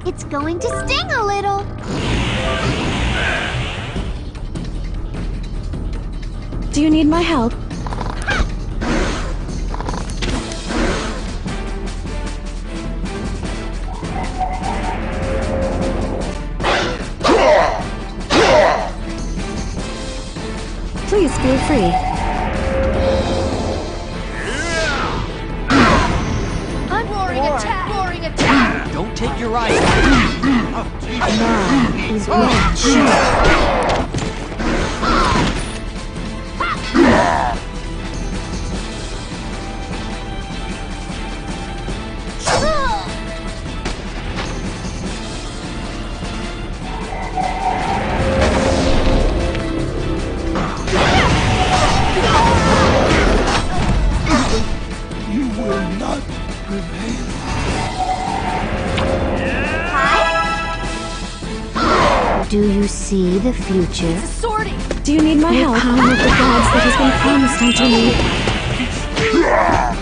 It's going to sting a little. Do you need my help? Please feel free. Roaring attack! Roaring attack! Don't take your eyes off it. Now is when choose. You will not prevail. Do you see the future? It's a sorting! Do you need my help? The power of the gods that has been promised unto me.